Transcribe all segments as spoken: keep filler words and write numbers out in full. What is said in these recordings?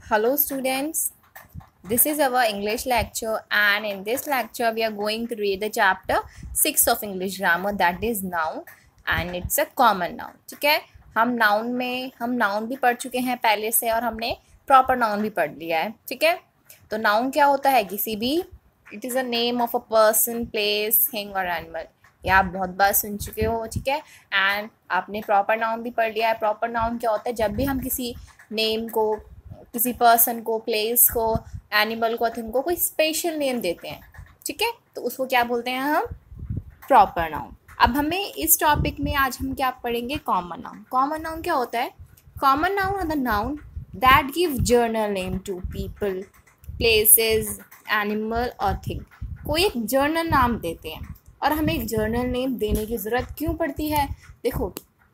Hello students, this is our English lecture and in this lecture we are going to read the chapter six of English grammar, that is noun and it's a common noun. ठीक है, हम noun में हम noun भी पढ़ चुके हैं पहले से और हमने proper noun भी पढ़ लिया है. ठीक है, तो noun क्या होता है? किसी भी it is a name of a person, place, thing or animal. ये आप बहुत बार सुन चुके हो. ठीक है, एंड आपने प्रॉपर नाउन भी पढ़ लिया है. प्रॉपर नाउन क्या होता है? जब भी हम किसी नेम को, किसी पर्सन को, प्लेस को, एनिमल को, थिंग को कोई स्पेशल नेम देते हैं. ठीक है, तो उसको क्या बोलते हैं हम? Proper noun. अब हमें इस टॉपिक में आज हम क्या पढ़ेंगे? Common noun. कॉमन नाउन क्या होता है? Common noun are the noun that give general name to people, places, animal और थिंग. कोई एक जनरल नाम देते हैं और हमें एक जर्नल नेम देने की ज़रूरत क्यों पड़ती है? देखो,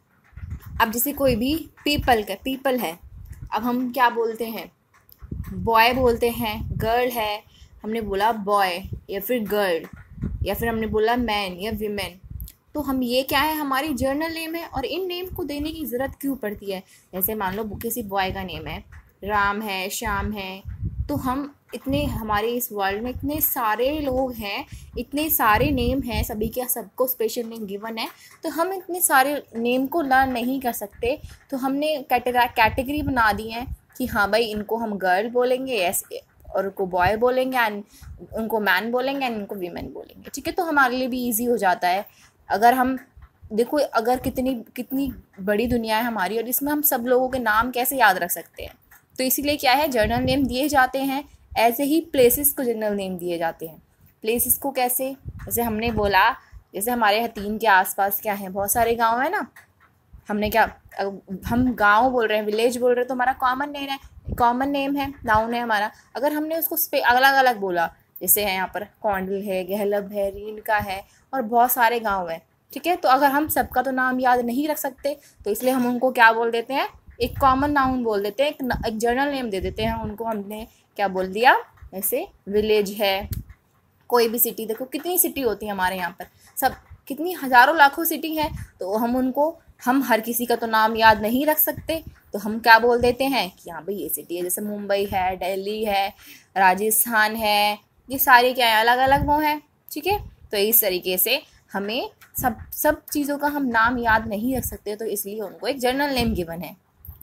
अब जैसे कोई भी पीपल का पीपल है, अब हम क्या बोलते हैं? बॉय बोलते हैं, गर्ल है हमने बोला बॉय या फिर गर्ल, या फिर हमने बोला मैन या वीमेन. तो हम ये क्या है? हमारी जर्नल नेम है और इन नेम को देने की ज़रूरत क्यों पड़ती है? जैसे मान लो किसी बॉय का नेम है राम है, श्याम है, तो हम इतने हमारे इस वर्ल्ड में इतने सारे लोग हैं, इतने सारे नेम हैं, सभी के सबको स्पेशल नेम गिवन है, तो हम इतने सारे नेम को लर्न नहीं कर सकते. तो हमने कैटेगरी बना दी है कि हाँ भाई, इनको हम गर्ल बोलेंगे ऐसे, और उनको बॉय बोलेंगे, एंड उनको मैन बोलेंगे, एंड उनको वीमेन बोलेंगे. ठीक है, तो हमारे लिए भी ईजी हो जाता है. अगर हम देखो, अगर कितनी कितनी बड़ी दुनिया है हमारी और इसमें हम सब लोगों के नाम कैसे याद रख सकते हैं? तो इसीलिए क्या है, जर्नल नेम दिए जाते हैं. ऐसे ही प्लेसेस को जनरल नेम दिए जाते हैं. प्लेसेस को कैसे? जैसे हमने बोला, जैसे हमारे हतीन के आसपास क्या है, बहुत सारे गांव है ना. हमने क्या, हम गांव बोल रहे हैं, विलेज बोल रहे हैं, तो हमारा कॉमन नेम है, कॉमन नेम है, नाउन है हमारा. अगर हमने उसको अलग अलग बोला, जैसे है यहाँ पर कौंडल है, गहलब है, रीनका है और बहुत सारे गाँव हैं. ठीक है, तो अगर हम सबका तो नाम याद नहीं रख सकते, तो इसलिए हम उनको क्या बोल देते हैं? एक कॉमन नाउन बोल देते हैं, एक, एक जर्नल नेम दे देते हैं उनको. हमने क्या बोल दिया? जैसे विलेज है, कोई भी सिटी, देखो कितनी सिटी होती है हमारे यहाँ पर, सब कितनी हज़ारों लाखों सिटी हैं, तो हम उनको, हम हर किसी का तो नाम याद नहीं रख सकते, तो हम क्या बोल देते हैं कि हाँ भाई ये सिटी है. जैसे मुंबई है, दिल्ली है, राजस्थान है, ये सारे क्या है, अलग अलग वो हैं. ठीक है, तो इस तरीके से हमें सब सब चीज़ों का हम नाम याद नहीं रख सकते, तो इसलिए उनको एक जर्नल नेम गिवन है.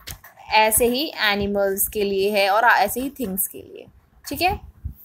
ऐसे ही एनिमल्स के लिए है और ऐसे ही थिंग्स के लिए. ठीक है,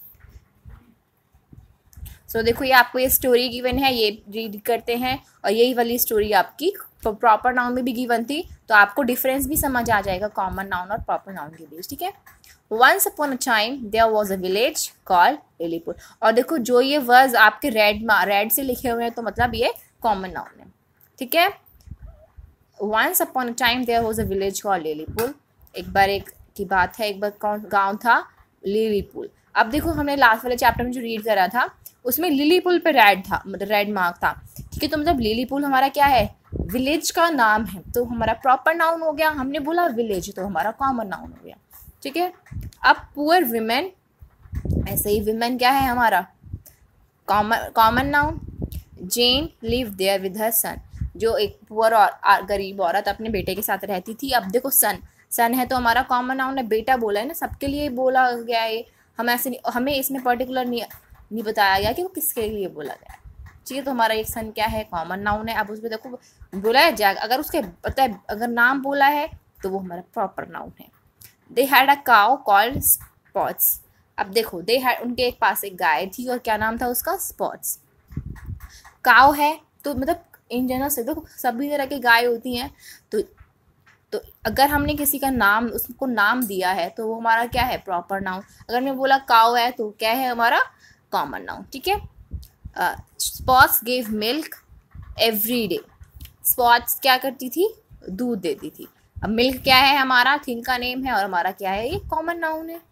सो so, देखो ये आपको ये स्टोरी गिवन है, ये रीड करते हैं और यही वाली स्टोरी आपकी प्रॉपर नाउन में भी गिवन थी, तो आपको डिफरेंस भी समझ आ जाएगा कॉमन नाउन और प्रॉपर नाउन के बीच. ठीक है, once upon a time there was a village called Lilipur. और देखो जो ये वर्ड्स आपके रेड रेड से लिखे हुए हैं, तो मतलब ये कॉमन नाउन है. ठीक है, once upon a time there was a village called Lilipur. एक बार एक की बात है, एक बार कौन गाँव था? लिलीपुर. अब देखो, हमने लास्ट वाले चैप्टर में जो रीड करा था उसमें लिलीपुर पे रेड था, मतलब रेड मार्क था. ठीक है, तो मतलब लिलीपुर हमारा क्या है? विलेज का नाम है, तो हमारा प्रॉपर नाउन हो गया. हमने बोला विलेज, तो हमारा कॉमन नाउन हो गया. ठीक है, अब पुअर विमेन, ऐसे ही विमेन क्या है हमारा? Common common noun. Jane live there with her son. जो एक पुअर और गरीब औरत अपने बेटे के साथ रहती थी. अब देखो सन, सन है तो हमारा कॉमन नाउन है. बेटा बोला है ना, सबके लिए बोला गया है. हम ऐसे, हमें इसमें पर्टिकुलर नहीं नहीं बताया गया कि वो किसके लिए बोला गया. ठीक है, तो हमारा एक सन क्या है? कॉमन नाउन है. अब उसमें देखो बोला है जैक, अगर उसके पता है, अगर नाम बोला है तो वो हमारा प्रॉपर नाउन है. They had a cow called Spots. अब देखो, दे हैड, उनके एक पास एक गाय थी और क्या नाम था उसका? स्पॉट्स. काउ है तो मतलब इन जनरल से देखो सभी तरह की गाय होती हैं, तो तो अगर हमने किसी का नाम, उसको नाम दिया है, तो वो हमारा क्या है? Proper noun. अगर मैं बोला काउ है तो क्या है हमारा? Common noun. ठीक है, Spots give milk every day. Spots क्या करती थी? दूध देती थी. अब मिल्क क्या है? हमारा थिंग का नेम है और हमारा क्या है? ये कॉमन नाउन है.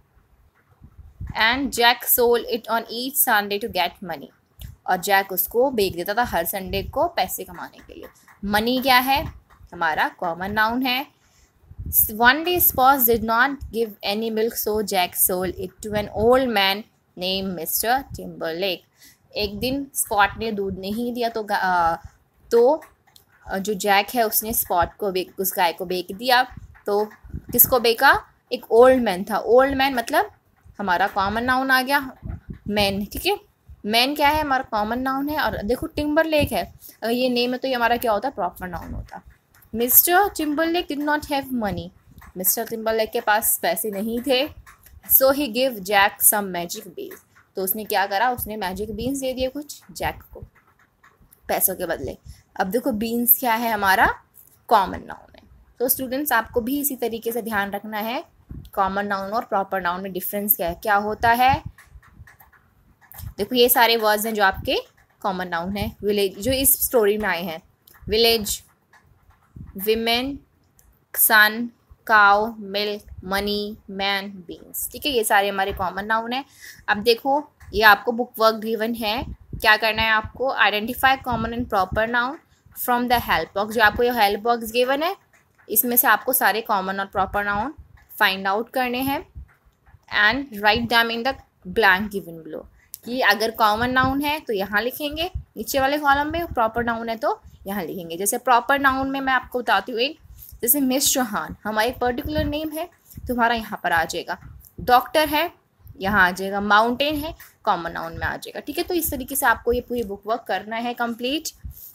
And Jack sold it on each Sunday to get money. और जैक उसको बेच देता था हर संडे को पैसे कमाने के लिए. मनी क्या है? हमारा कॉमन नाउन है. One day Spots did not give any milk, so Jack sold it to an old man name mister Timberlake. एक दिन स्पॉट ने दूध नहीं दिया, तो आ, तो जो जैक है उसने स्पॉट को बेच, उस गाय को बेच दिया. तो किसको बेचा? एक ओल्ड मैन था। ओल्ड मैन मतलब हमारा कॉमन नाउन आ गया मैन, ठीक है। मैन क्या है, हमारा कॉमन नाउन है। और देखो टिम्बर लेक है, अगर ये नेम है तो ये हमारा क्या होता है, प्रॉपर नाउन होता। Mister Timberlake did not have money, mister Timberlake के पास पैसे नहीं थे। So he give Jack some magic beans, तो उसने क्या करा, उसने मैजिक बीन्स दे दिए कुछ जैक को पैसों के बदले। अब देखो बीन्स क्या है, हमारा कॉमन नाउन है। तो स्टूडेंट्स आपको भी इसी तरीके से ध्यान रखना है कॉमन नाउन और प्रॉपर नाउन में डिफरेंस क्या है, क्या होता है। देखो ये सारे वर्ड्स हैं जो आपके कॉमन नाउन है। विलेज जो इस स्टोरी में आए हैं, village, women, son, cow, milk, money, man, beans, ठीक है। ये सारे हमारे कॉमन नाउन है। अब देखो ये आपको बुक वर्क गिवन है, क्या करना है आपको, identify common and proper noun from the help box. जो आपको ये हेल्प बॉक्स गिवन है इसमें से आपको सारे कॉमन और प्रॉपर नाउन फाइंड आउट करने हैं and write them in the blank given below. कि अगर कॉमन नाउन है तो यहाँ लिखेंगे नीचे वाले कॉलम में, प्रॉपर नाउन है तो यहाँ लिखेंगे। जैसे प्रॉपर नाउन में मैं आपको बताती हूँ एक, जैसे मिस चौहान हमारा एक पर्टिकुलर नेम है तो हमारा यहाँ पर आ जाएगा। डॉक्टर है यहाँ आ जाएगा, माउंटेन है कॉमन नाउन में आ जाएगा, ठीक है। तो इस तरीके से आपको ये पूरी बुक वर्क करना है कंप्लीट।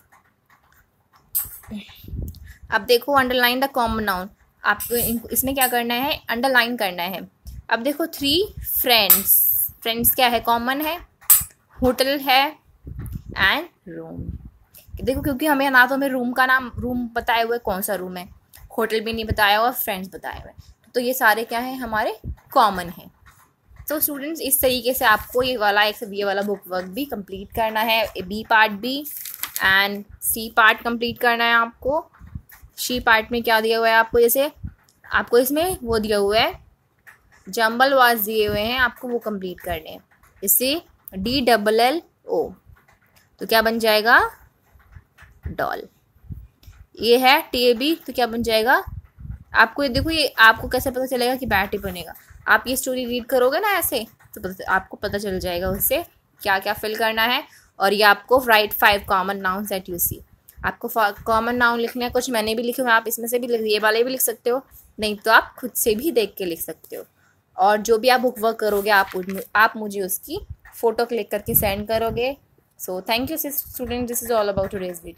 अब देखो अंडरलाइन द कॉमन नाउन, आपको इसमें क्या करना है, अंडरलाइन करना है। अब देखो थ्री फ्रेंड्स, फ्रेंड्स क्या है, कॉमन है। होटल है एंड रूम, देखो क्योंकि हमें ना तो हमें रूम का नाम रूम बताया हुआ है कौन सा रूम है, होटल भी नहीं बताया हुआ, फ्रेंड्स बताए हुए, तो ये सारे क्या है हमारे कॉमन है। तो स्टूडेंट्स इस तरीके से आपको ये वाला एक ये वाला बुक वर्क भी कंप्लीट करना है, B part B and C part complete करना है आपको। सी पार्ट में क्या दिया हुआ है आपको, जैसे आपको इसमें वो दिया हुआ है जंबल वर्ड्स दिए हुए हैं, आपको वो कंप्लीट करने हैं। जैसे डी डबल एल ओ तो क्या बन जाएगा, डॉल। ये है टी ए बी तो क्या बन जाएगा, आपको ये देखो, ये आपको कैसे पता चलेगा कि बैट बनेगा, आप ये स्टोरी रीड करोगे ना ऐसे तो पता, आपको पता चल जाएगा उससे क्या क्या फिल करना है। और ये आपको write five common nouns that you see, आपको कॉमन नाउन लिखने हैं, कुछ मैंने भी लिखे हुए, आप इसमें से भी लिख, ये वाले भी लिख सकते हो, नहीं तो आप खुद से भी देख के लिख सकते हो। और जो भी आप बुक वर्क करोगे आप आप मुझे उसकी फ़ोटो क्लिक करके सेंड करोगे। So thank you student, this is all about today's video.